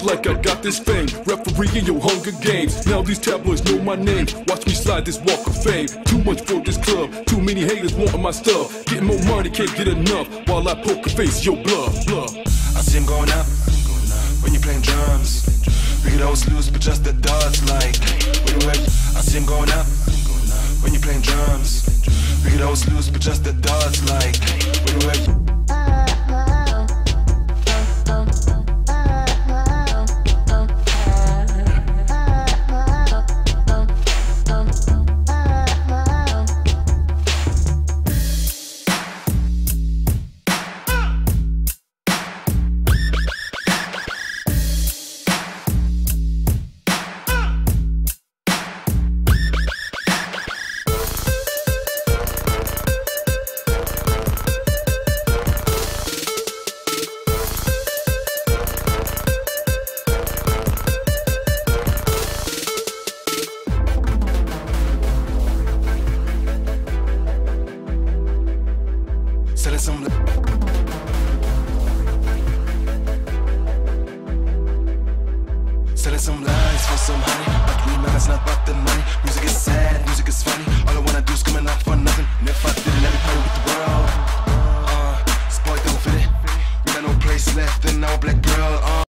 like I got this fame. Referee in your Hunger Games. Now these tabloids know my name. Watch me slide this walk of fame. Too much for this club. Too many haters wanting my stuff. Getting more money, can't get enough. While I poke a face, your bluff. I see him going up when you're playing drums. We could always lose, but just the dots like. I see him going up when you're playing drums. We could always lose, but just the dots like. Selling some lies for some honey. But we man, it's not about the money. Music is sad, music is funny. All I wanna do is coming out for nothing. And if I did it, let me play with the world. This boy don't fit it. We got no place left in our black girl.